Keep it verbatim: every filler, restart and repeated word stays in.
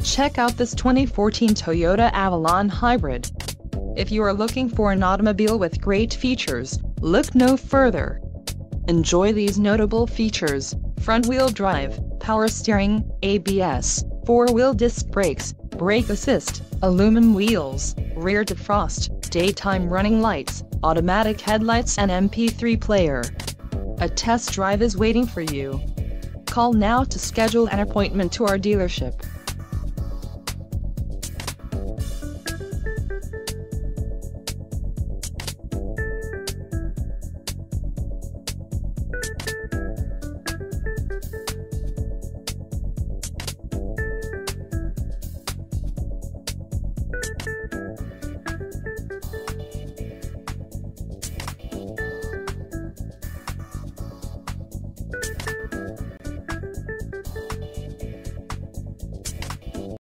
Check out this twenty fourteen Toyota Avalon Hybrid. If you are looking for an automobile with great features, look no further. Enjoy these notable features: front-wheel drive, power steering, A B S, four-wheel disc brakes, brake assist, aluminum wheels, rear defrost, daytime running lights, automatic headlights and M P three player. A test drive is waiting for you. Call now to schedule an appointment to our dealership.